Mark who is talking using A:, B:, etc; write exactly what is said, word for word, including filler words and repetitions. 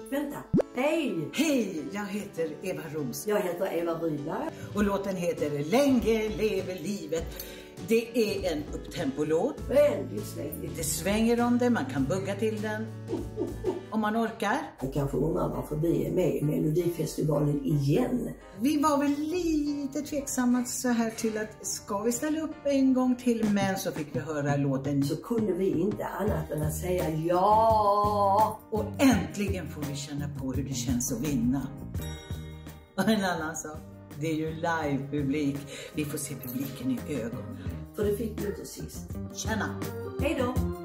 A: Vänta, hej!
B: Hej, jag heter Eva Ros.
A: Jag heter Eva Rydberg.
B: Och låten heter Länge lever livet. Det är en upptempo-låt.
A: Väldigt svängigt.
B: Det svänger om det, man kan bugga till den. Om man orkar.
A: Jag kanske undrar varför vi är med i Melodifestivalen igen.
B: Vi var väl lite tveksamma så här till att ska vi ställa upp en gång till, men så fick vi höra låten.
A: Så kunde vi inte annat än att säga ja.
B: Och äntligen får vi känna på hur det känns att vinna. Och en annan sak, det är ju live-publik. Vi får se publiken i ögonen.
A: För det fick du inte sist.
B: Tjena!
A: Hej då!